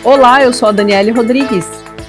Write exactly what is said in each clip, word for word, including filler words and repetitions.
Olá, eu sou a Daniele Rodrigues.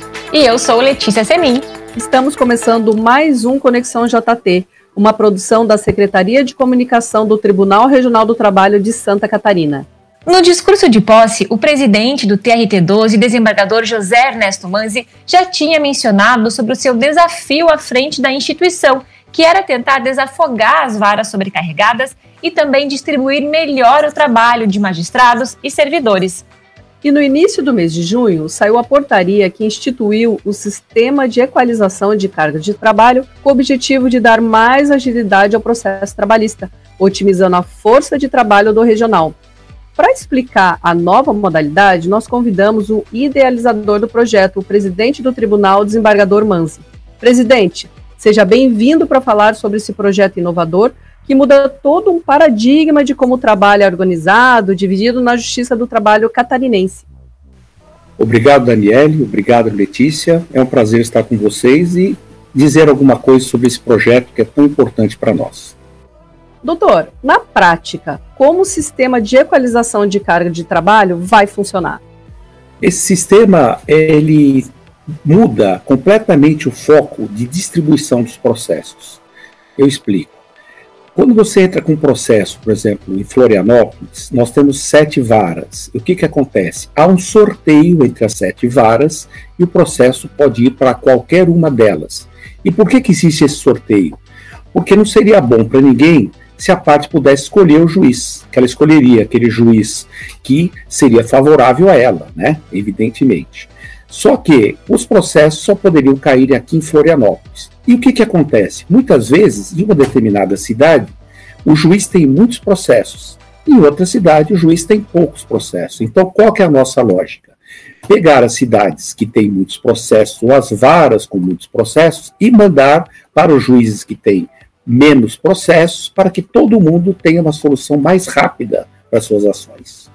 E eu sou Letícia Semin. Estamos começando mais um Conexão J T, uma produção da Secretaria de Comunicação do Tribunal Regional do Trabalho de Santa Catarina. No discurso de posse, o presidente do T R T doze, desembargador José Ernesto Manzi, já tinha mencionado sobre o seu desafio à frente da instituição, que era tentar desafogar as varas sobrecarregadas e também distribuir melhor o trabalho de magistrados e servidores. E no início do mês de junho, saiu a portaria que instituiu o Sistema de Equalização de Cargas de Trabalho com o objetivo de dar mais agilidade ao processo trabalhista, otimizando a força de trabalho do regional. Para explicar a nova modalidade, nós convidamos o idealizador do projeto, o presidente do tribunal, desembargador Manzi. Presidente, seja bem-vindo para falar sobre esse projeto inovador que muda todo um paradigma de como o trabalho é organizado, dividido na Justiça do Trabalho catarinense. Obrigado, Daniele, obrigado, Letícia. É um prazer estar com vocês e dizer alguma coisa sobre esse projeto que é tão importante para nós. Doutor, na prática, como o sistema de equalização de carga de trabalho vai funcionar? Esse sistema, ele muda completamente o foco de distribuição dos processos. Eu explico. Quando você entra com um processo, por exemplo, em Florianópolis, nós temos sete varas. O que que acontece? Há um sorteio entre as sete varas e o processo pode ir para qualquer uma delas. E por que que existe esse sorteio? Porque não seria bom para ninguém se a parte pudesse escolher o juiz, que ela escolheria aquele juiz que seria favorável a ela, né? Evidentemente. Só que os processos só poderiam cair aqui em Florianópolis. E o que que acontece? Muitas vezes, em uma determinada cidade, o juiz tem muitos processos. Em outra cidade, o juiz tem poucos processos. Então, qual que é a nossa lógica? Pegar as cidades que têm muitos processos, ou as varas com muitos processos, e mandar para os juízes que têm menos processos, para que todo mundo tenha uma solução mais rápida para as suas ações.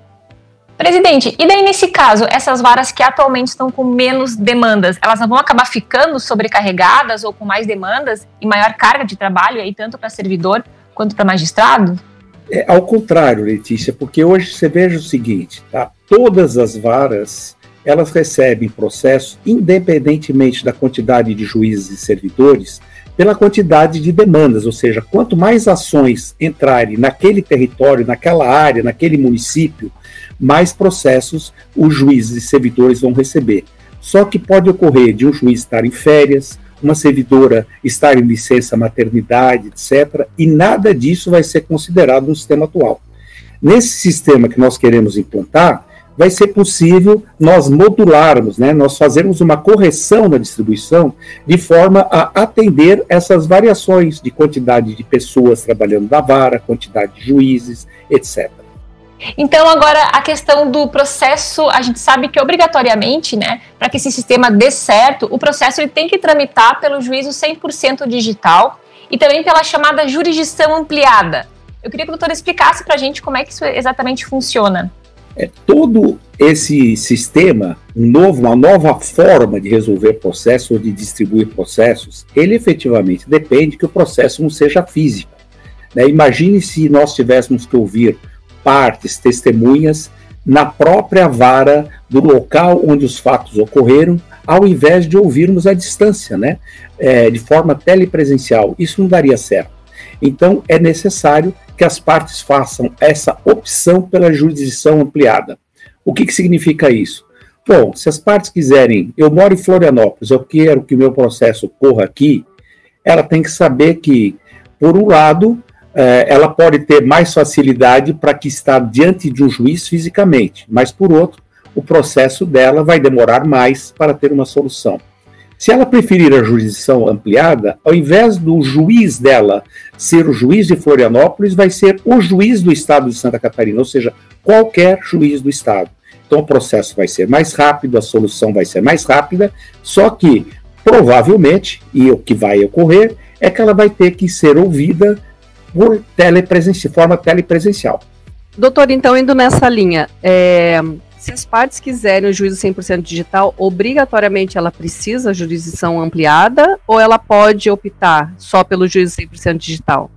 Presidente, e daí nesse caso, essas varas que atualmente estão com menos demandas, elas não vão acabar ficando sobrecarregadas ou com mais demandas e maior carga de trabalho, aí, tanto para servidor quanto para magistrado? É, ao contrário, Letícia, porque hoje você veja o seguinte, tá? Todas as varas, elas recebem processo, independentemente da quantidade de juízes e servidores, pela quantidade de demandas, ou seja, quanto mais ações entrarem naquele território, naquela área, naquele município, mais processos os juízes e servidores vão receber. Só que pode ocorrer de um juiz estar em férias, uma servidora estar em licença maternidade, etcétera, e nada disso vai ser considerado no sistema atual. Nesse sistema que nós queremos implantar, vai ser possível nós modularmos, né, nós fazermos uma correção na distribuição de forma a atender essas variações de quantidade de pessoas trabalhando na vara, quantidade de juízes, etcétera. Então, agora, a questão do processo, a gente sabe que obrigatoriamente, né, para que esse sistema dê certo, o processo ele tem que tramitar pelo juízo cem por cento digital e também pela chamada jurisdição ampliada. Eu queria que o doutor explicasse para a gente como é que isso exatamente funciona. É, todo esse sistema, um novo, uma nova forma de resolver processos ou de distribuir processos, ele efetivamente depende que o processo não seja físico. Né? Imagine se nós tivéssemos que ouvir partes, testemunhas, na própria vara do local onde os fatos ocorreram, ao invés de ouvirmos à distância, né? É, de forma telepresencial. Isso não daria certo. Então, é necessário que as partes façam essa opção pela jurisdição ampliada. O que que significa isso? Bom, se as partes quiserem, eu moro em Florianópolis, eu quero que o meu processo ocorra aqui, ela tem que saber que, por um lado, ela pode ter mais facilidade para que estar diante de um juiz fisicamente, mas, por outro, o processo dela vai demorar mais para ter uma solução. Se ela preferir a jurisdição ampliada, ao invés do juiz dela ser o juiz de Florianópolis, vai ser o juiz do estado de Santa Catarina, ou seja, qualquer juiz do estado. Então o processo vai ser mais rápido, a solução vai ser mais rápida, só que, provavelmente, e o que vai ocorrer, é que ela vai ter que ser ouvida por telepresenci- forma telepresencial. Doutor, então, indo nessa linha, é, se as partes quiserem o juízo cem por cento digital, obrigatoriamente ela precisa de jurisdição ampliada ou ela pode optar só pelo juízo cem por cento digital?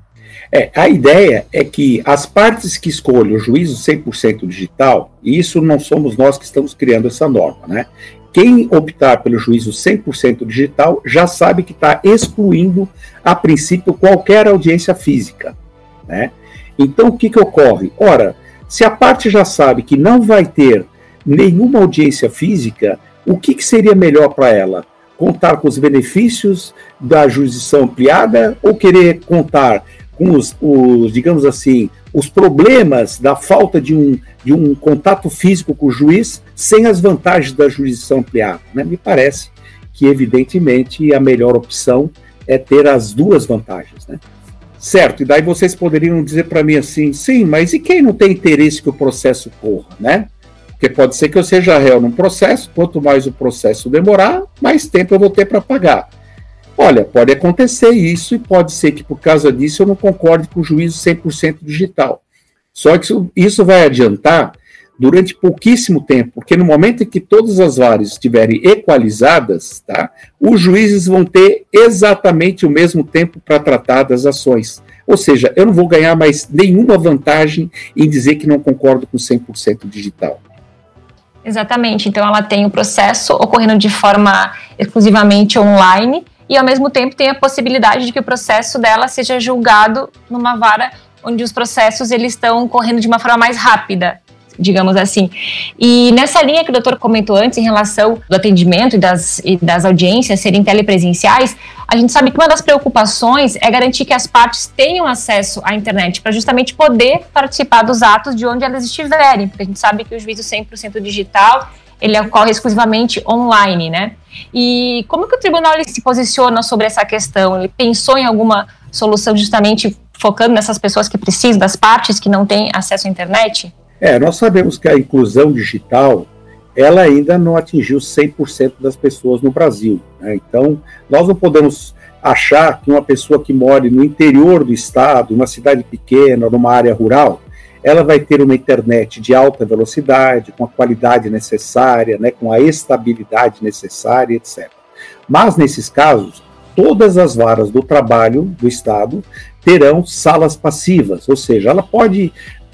É, a ideia é que as partes que escolhem o juízo cem por cento digital, e isso não somos nós que estamos criando essa norma, né? Quem optar pelo juízo cem por cento digital já sabe que está excluindo, a princípio, qualquer audiência física, né? Então, o que, que ocorre? Ora, se a parte já sabe que não vai ter nenhuma audiência física, o que, que seria melhor para ela? Contar com os benefícios da jurisdição ampliada ou querer contar com os, os, digamos assim, os problemas da falta de um, de um contato físico com o juiz sem as vantagens da jurisdição ampliada, né? Me parece que, evidentemente, a melhor opção é ter as duas vantagens, né? Certo, e daí vocês poderiam dizer para mim assim, sim, mas e quem não tem interesse que o processo corra, né? Porque pode ser que eu seja réu num processo, quanto mais o processo demorar, mais tempo eu vou ter para pagar. Olha, pode acontecer isso e pode ser que por causa disso eu não concorde com o juízo cem por cento digital. Só que isso, isso vai adiantar durante pouquíssimo tempo, porque no momento em que todas as varas estiverem equalizadas, tá, os juízes vão ter exatamente o mesmo tempo para tratar das ações. Ou seja, eu não vou ganhar mais nenhuma vantagem em dizer que não concordo com cem por cento digital. Exatamente, então ela tem o processo ocorrendo de forma exclusivamente online e ao mesmo tempo tem a possibilidade de que o processo dela seja julgado numa vara onde os processos eles estão correndo de uma forma mais rápida, digamos assim. E nessa linha que o doutor comentou antes em relação do atendimento e das, e das audiências serem telepresenciais, a gente sabe que uma das preocupações é garantir que as partes tenham acesso à internet para justamente poder participar dos atos de onde elas estiverem, porque a gente sabe que o juízo cem por cento digital, ele ocorre exclusivamente online, né? E como que o tribunal ele se posiciona sobre essa questão? Ele pensou em alguma solução justamente focando nessas pessoas que precisam, das partes que não têm acesso à internet? É, nós sabemos que a inclusão digital, ela ainda não atingiu cem por cento das pessoas no Brasil, né? Então, nós não podemos achar que uma pessoa que mora no interior do estado, numa cidade pequena, numa área rural, ela vai ter uma internet de alta velocidade, com a qualidade necessária, né, com a estabilidade necessária, etcétera. Mas, nesses casos, todas as varas do trabalho do estado terão salas passivas, ou seja, ela pode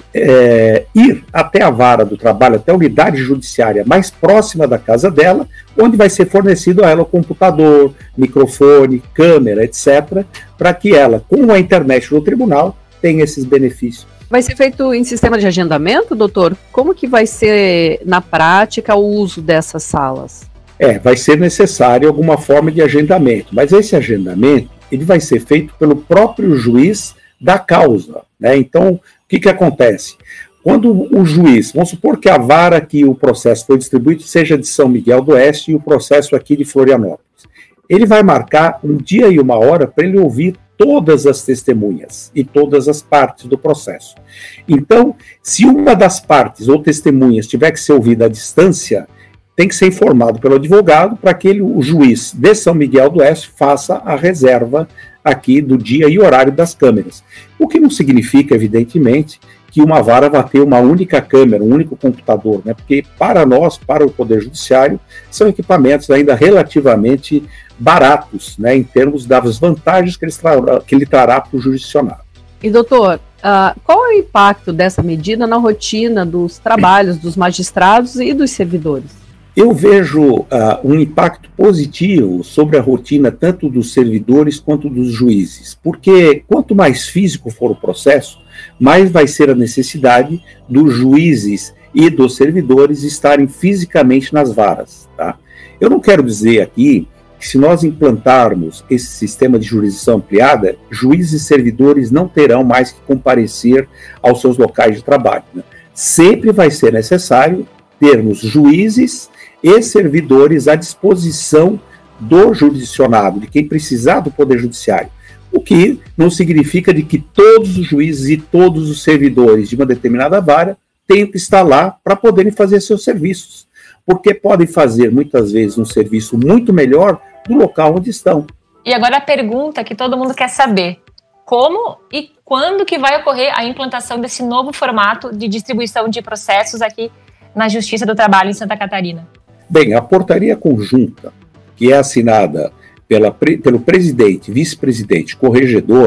É, ir até a vara do trabalho, até a unidade judiciária mais próxima da casa dela, onde vai ser fornecido a ela o computador, microfone, câmera, etcétera, para que ela, com a internet no tribunal, tenha esses benefícios. Vai ser feito em sistema de agendamento, doutor? Como que vai ser, na prática, o uso dessas salas? É, vai ser necessário alguma forma de agendamento, mas esse agendamento ele vai ser feito pelo próprio juiz da causa, né? Então, o que que acontece? Quando o juiz, vamos supor que a vara que o processo foi distribuído seja de São Miguel do Oeste e o processo aqui de Florianópolis, ele vai marcar um dia e uma hora para ele ouvir todas as testemunhas e todas as partes do processo. Então, se uma das partes ou testemunhas tiver que ser ouvida à distância, tem que ser informado pelo advogado para que ele, o juiz de São Miguel do Oeste faça a reserva aqui do dia e horário das câmeras. O que não significa, evidentemente, que uma vara vai ter uma única câmera, um único computador, né? Porque para nós, para o Poder Judiciário, são equipamentos ainda relativamente baratos, né, em termos das vantagens que ele trará, que ele trará para o jurisdicionado. E doutor, uh, qual é o impacto dessa medida na rotina dos trabalhos dos magistrados e dos servidores? Eu vejo uh, um impacto positivo sobre a rotina tanto dos servidores quanto dos juízes, porque quanto mais físico for o processo, mais vai ser a necessidade dos juízes e dos servidores estarem fisicamente nas varas, tá? Eu não quero dizer aqui que se nós implantarmos esse sistema de jurisdição ampliada, juízes e servidores não terão mais que comparecer aos seus locais de trabalho, né? Sempre vai ser necessário termos juízes e servidores à disposição do jurisdicionado, de quem precisar do Poder Judiciário. O que não significa de que todos os juízes e todos os servidores de uma determinada vara tenham que estar lá para poderem fazer seus serviços, porque podem fazer, muitas vezes, um serviço muito melhor do local onde estão. E agora a pergunta que todo mundo quer saber: como e quando que vai ocorrer a implantação desse novo formato de distribuição de processos aqui na Justiça do Trabalho em Santa Catarina? Bem, a portaria conjunta, que é assinada pela, pelo presidente, vice-presidente, corregedor,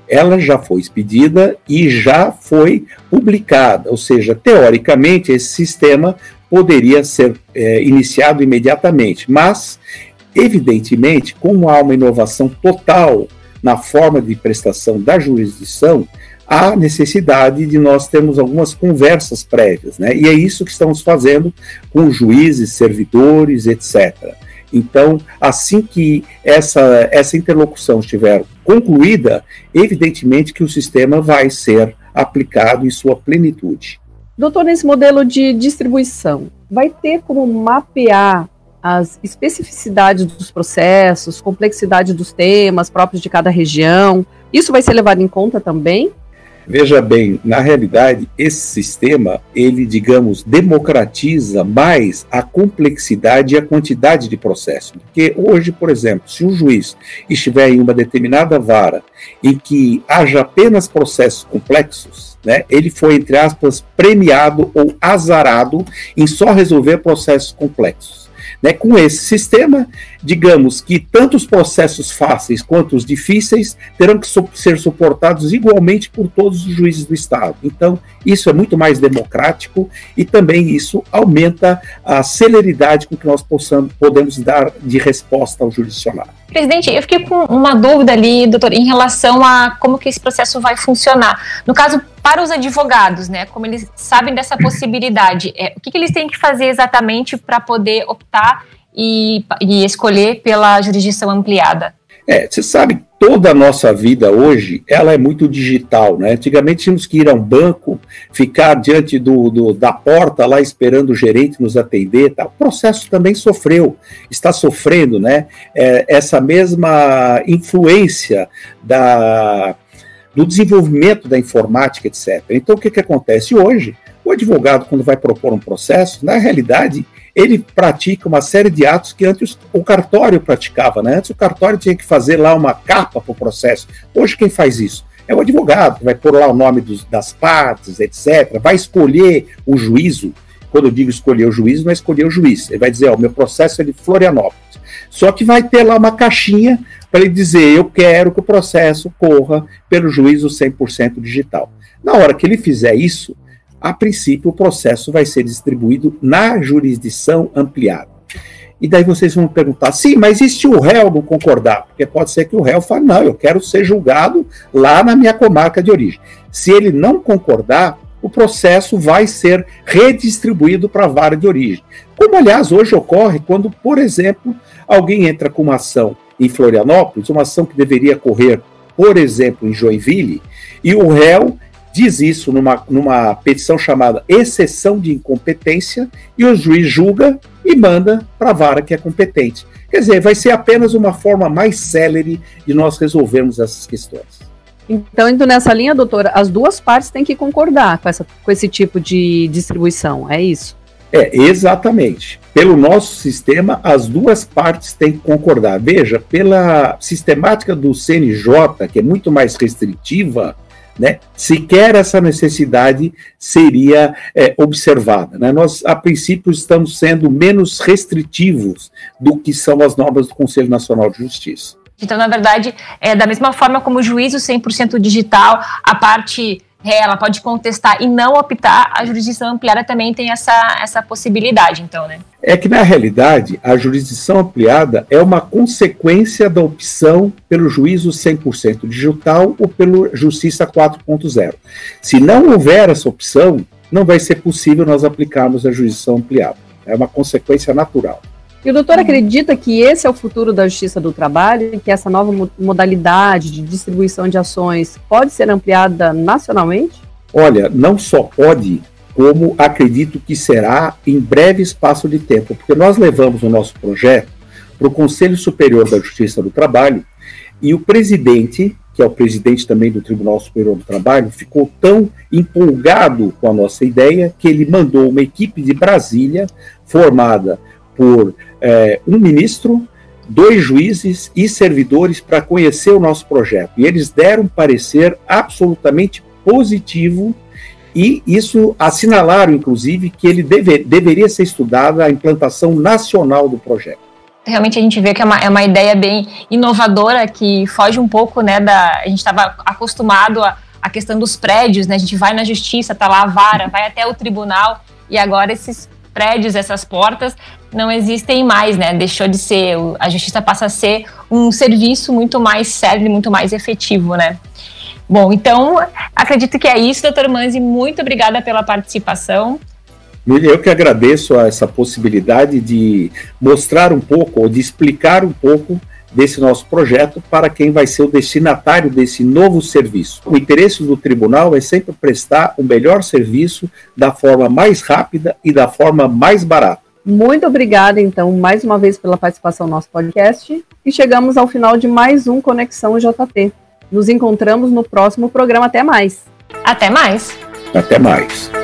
ela já foi expedida e já foi publicada, ou seja, teoricamente esse sistema poderia ser é, iniciado imediatamente, mas, evidentemente, como há uma inovação total na forma de prestação da jurisdição, há necessidade de nós termos algumas conversas prévias, né? E é isso que estamos fazendo com juízes, servidores, etcétera. Então, assim que essa, essa interlocução estiver concluída, evidentemente que o sistema vai ser aplicado em sua plenitude. Doutor, nesse modelo de distribuição, vai ter como mapear as especificidades dos processos, complexidade dos temas próprios de cada região? Isso vai ser levado em conta também? Veja bem, na realidade, esse sistema, ele, digamos, democratiza mais a complexidade e a quantidade de processo. Porque hoje, por exemplo, se um juiz estiver em uma determinada vara em que haja apenas processos complexos, né, ele foi, entre aspas, premiado ou azarado em só resolver processos complexos. Né, com esse sistema, digamos que tanto os processos fáceis quanto os difíceis terão que so- ser suportados igualmente por todos os juízes do Estado. Então, isso é muito mais democrático e também isso aumenta a celeridade com que nós possamos, podemos dar de resposta ao jurisdicionário. Presidente, eu fiquei com uma dúvida ali, doutor, em relação a como que esse processo vai funcionar. No caso, para os advogados, né, como eles sabem dessa possibilidade, é, o que, que eles têm que fazer exatamente para poder optar e, e escolher pela jurisdição ampliada? É, você sabe, toda a nossa vida hoje, ela é muito digital, né? Antigamente tínhamos que ir a um banco, ficar diante do, do, da porta lá esperando o gerente nos atender, tá? O processo também sofreu, está sofrendo, né? É, essa mesma influência da, do desenvolvimento da informática, etcétera. Então, o que, que acontece hoje? O advogado, quando vai propor um processo, na realidade, ele pratica uma série de atos que antes o cartório praticava, né? Antes o cartório tinha que fazer lá uma capa para o processo. Hoje quem faz isso? É o advogado, que vai pôr lá o nome dos, das partes, etcétera. Vai escolher o juízo. Quando eu digo escolher o juízo, não é escolher o juiz. Ele vai dizer, ó, o meu processo é de Florianópolis. Só que vai ter lá uma caixinha para ele dizer, eu quero que o processo corra pelo juízo cem por cento digital. Na hora que ele fizer isso, a princípio, o processo vai ser distribuído na jurisdição ampliada. E daí vocês vão perguntar, sim, mas e se o réu não concordar? Porque pode ser que o réu fale, não, eu quero ser julgado lá na minha comarca de origem. Se ele não concordar, o processo vai ser redistribuído para a vara de origem. Como, aliás, hoje ocorre quando, por exemplo, alguém entra com uma ação em Florianópolis, uma ação que deveria correr, por exemplo, em Joinville, e o réu diz isso numa, numa petição chamada exceção de incompetência, e o juiz julga e manda para a vara que é competente. Quer dizer, vai ser apenas uma forma mais célere de nós resolvermos essas questões. Então, indo nessa linha, doutora, as duas partes têm que concordar com, essa, com esse tipo de distribuição, é isso? É, exatamente. Pelo nosso sistema, as duas partes têm que concordar. Veja, pela sistemática do C N J, que é muito mais restritiva, né, sequer essa necessidade seria é, observada. Né? Nós, a princípio, estamos sendo menos restritivos do que são as normas do Conselho Nacional de Justiça. Então, na verdade, é da mesma forma como o juízo cem por cento digital, a parte ré, ela pode contestar e não optar, a jurisdição ampliada também tem essa, essa possibilidade, então, né? É que, na realidade, a jurisdição ampliada é uma consequência da opção pelo juízo cem por cento digital ou pelo Justiça quatro ponto zero. Se não houver essa opção, não vai ser possível nós aplicarmos a jurisdição ampliada. É uma consequência natural. E o doutor acredita que esse é o futuro da Justiça do Trabalho e que essa nova modalidade de distribuição de ações pode ser ampliada nacionalmente? Olha, não só pode, como acredito que será em breve espaço de tempo, porque nós levamos o nosso projeto para o Conselho Superior da Justiça do Trabalho e o presidente, que é o presidente também do Tribunal Superior do Trabalho, ficou tão empolgado com a nossa ideia que ele mandou uma equipe de Brasília formada por é, um ministro, dois juízes e servidores para conhecer o nosso projeto. E eles deram um parecer absolutamente positivo e isso assinalaram, inclusive, que ele deve, deveria ser estudada a implantação nacional do projeto. realmente a gente vê que é uma, é uma ideia bem inovadora, que foge um pouco, né, da... A gente estava acostumado a, a questão dos prédios, né? A gente vai na justiça, tá lá a vara, vai até o tribunal, e agora esses prédios, essas portas, não existem mais, né? Deixou de ser... A justiça passa a ser um serviço muito mais sério e muito mais efetivo, né? Bom, então, acredito que é isso, doutor Manzi. Muito obrigada pela participação. Eu que agradeço a essa possibilidade de mostrar um pouco, ou de explicar um pouco desse nosso projeto para quem vai ser o destinatário desse novo serviço. O interesse do tribunal é sempre prestar o melhor serviço da forma mais rápida e da forma mais barata. Muito obrigada, então, mais uma vez pela participação no nosso podcast, e chegamos ao final de mais um Conexão J T. Nos encontramos no próximo programa. Até mais! Até mais! Até mais!